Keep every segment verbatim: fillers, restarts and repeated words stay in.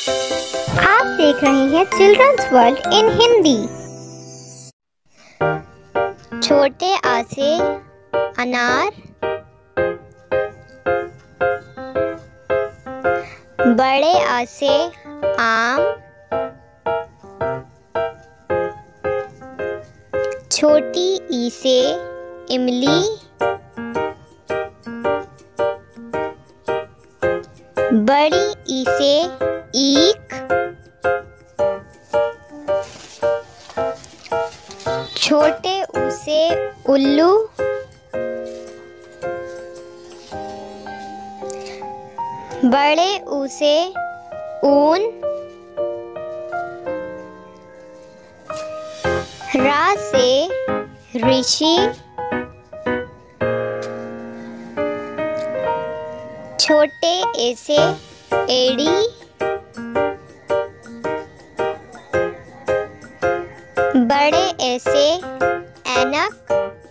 आप देख रहे हैं चिल्ड्रंस वर्ल्ड इन हिंदी। छोटे आ से अनार, बड़े आ से आम, छोटी ई से इमली, बड़ी ई से ईख, छोटे ऊ से उल्लू, बड़े ऊ से ऊन, रा से ऋषि, छोटे ए से एड़ी, बड़े ए से ऐनक,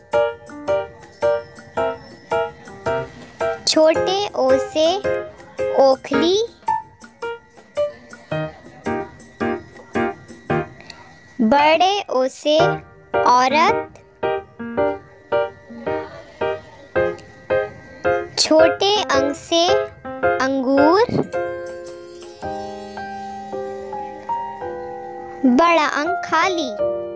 छोटे ओ से ओखली, बड़े ओ से औरत, छोटे अंग से अंगूर, बड़ा अंग खाली।